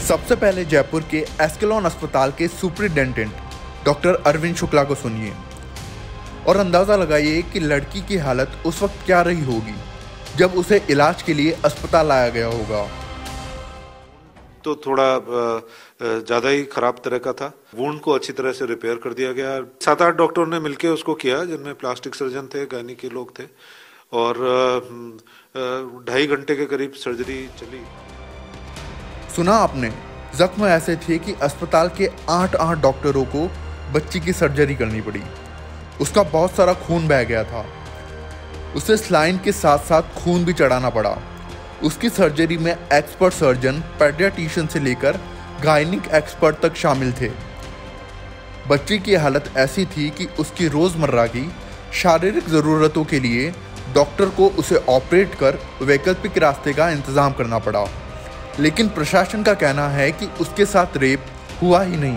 सबसे पहले जयपुर के एस्केलॉन अस्पताल के सुपरिटेंडेंट डॉक्टर अरविंद शुक्ला को सुनिए और अंदाज़ा लगाइए कि लड़की की हालत उस वक्त क्या रही होगी जब उसे इलाज के लिए अस्पताल लाया गया होगा। तो थोड़ा ज़्यादा ही खराब तरह का था। वुंड को अच्छी तरह से रिपेयर कर दिया गया। 7-8 डॉक्टरों ने मिलकर उसको किया, जिनमें प्लास्टिक सर्जन थे, गायनी के लोग थे, और 2.5 घंटे के करीब सर्जरी चली। सुना आपने, जख्म ऐसे थे कि अस्पताल के 8 डॉक्टरों को बच्ची की सर्जरी करनी पड़ी। उसका बहुत सारा खून बह गया था। उसे स्लाइन के साथ साथ खून भी चढ़ाना पड़ा। उसकी सर्जरी में एक्सपर्ट सर्जन, पेडियाट्रिशियन से लेकर गायनिक एक्सपर्ट तक शामिल थे। बच्ची की हालत ऐसी थी कि उसकी रोज़मर्रा की शारीरिक ज़रूरतों के लिए डॉक्टर को उसे ऑपरेट कर वैकल्पिक रास्ते का इंतज़ाम करना पड़ा। लेकिन प्रशासन का कहना है कि उसके साथ रेप हुआ ही नहीं।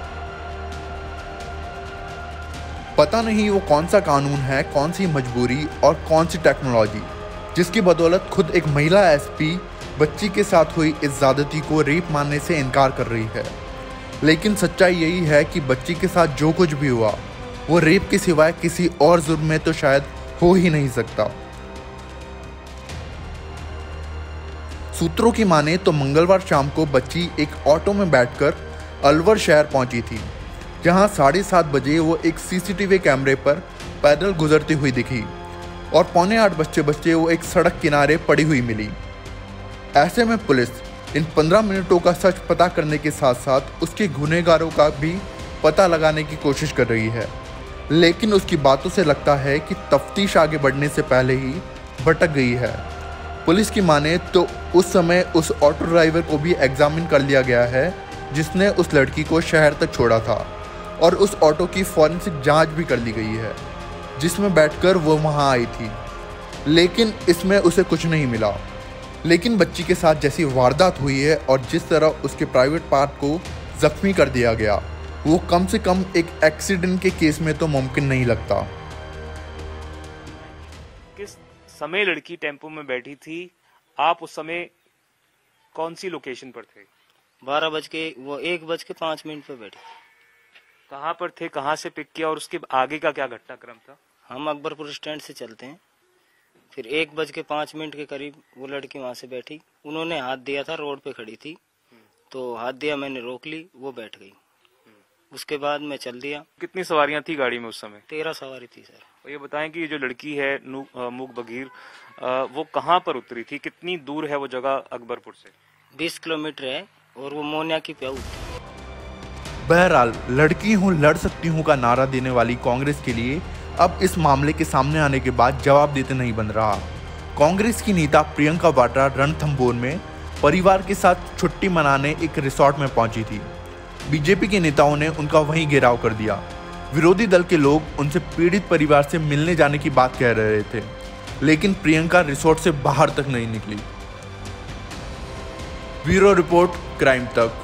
पता नहीं वो कौन सा कानून है, कौन सी मजबूरी और कौन सी टेक्नोलॉजी, जिसकी बदौलत खुद एक महिला एसपी बच्ची के साथ हुई इस ज़्यादती को रेप मानने से इनकार कर रही है। लेकिन सच्चाई यही है कि बच्ची के साथ जो कुछ भी हुआ वो रेप के सिवाय किसी और जुर्म में तो शायद हो ही नहीं सकता। सूत्रों की माने तो मंगलवार शाम को बच्ची एक ऑटो में बैठकर अलवर शहर पहुंची थी, जहां 7:30 बजे वो एक सीसीटीवी कैमरे पर पैदल गुजरती हुई दिखी और 7:45 बजते वो एक सड़क किनारे पड़ी हुई मिली। ऐसे में पुलिस इन 15 मिनटों का सच पता करने के साथ साथ उसके गुनहगारों का भी पता लगाने की कोशिश कर रही है। लेकिन उसकी बातों से लगता है कि तफ्तीश आगे बढ़ने से पहले ही भटक गई है। पुलिस की माने तो उस समय उस ऑटो ड्राइवर को भी एग्जामिन कर लिया गया है जिसने उस लड़की को शहर तक छोड़ा था, और उस ऑटो की फॉरेंसिक जांच भी कर ली गई है जिसमें बैठकर वो वहां आई थी। लेकिन इसमें उसे कुछ नहीं मिला। लेकिन बच्ची के साथ जैसी वारदात हुई है और जिस तरह उसके प्राइवेट पार्ट को जख्मी कर दिया गया, वो कम से कम एक एक्सीडेंट के केस में तो मुमकिन नहीं लगता। किस समय लड़की टेम्पो में बैठी थी? आप उस समय कौन सी लोकेशन पर थे? 1:05 पे बैठी। कहाँ पर थे, कहाँ से पिक किया और उसके आगे का क्या घटनाक्रम था? हम अकबरपुर स्टैंड से चलते हैं, फिर 1:05 के करीब वो लड़की वहां से बैठी। उन्होंने हाथ दिया था, रोड पे खड़ी थी, तो हाथ दिया, मैंने रोक ली, वो बैठ गई। उसके बाद मैं चल दिया। कितनी सवारियां थी गाड़ी में उस समय? 13 सवारी थी सर। और ये बताएं कि ये जो लड़की है मूक बगीर, वो कहाँ पर उतरी थी? कितनी दूर है वो जगह अकबरपुर से? 20 किलोमीटर है और वो मोनिया की प्याऊ। बहरहाल, लड़की हूँ लड़ सकती हूँ का नारा देने वाली कांग्रेस के लिए अब इस मामले के सामने आने के बाद जवाब देते नहीं बन रहा। कांग्रेस की नेता प्रियंका वाड्रा रणथंभौर में परिवार के साथ छुट्टी मनाने एक रिसोर्ट में पहुंची थी। बीजेपी के नेताओं ने उनका वहीं घेराव कर दिया। विरोधी दल के लोग उनसे पीड़ित परिवार से मिलने जाने की बात कह रहे थे, लेकिन प्रियंका रिसोर्ट से बाहर तक नहीं निकली। ब्यूरो रिपोर्ट, क्राइम तक।